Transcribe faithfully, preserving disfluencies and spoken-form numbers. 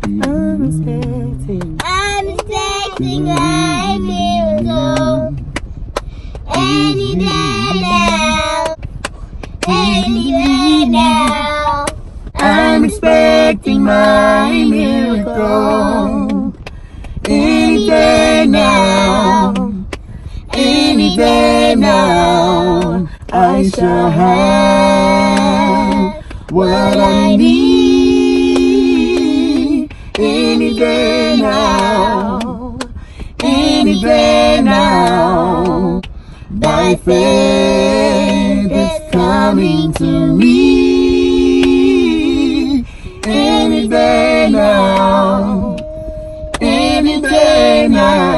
I'm expecting. I'm expecting my miracle. Any day now. Any day now. I'm expecting my miracle. Any day now. Any day now. I shall have what I need. Any day now. Any day now. By faith it's coming to me. Any day now. Any day now.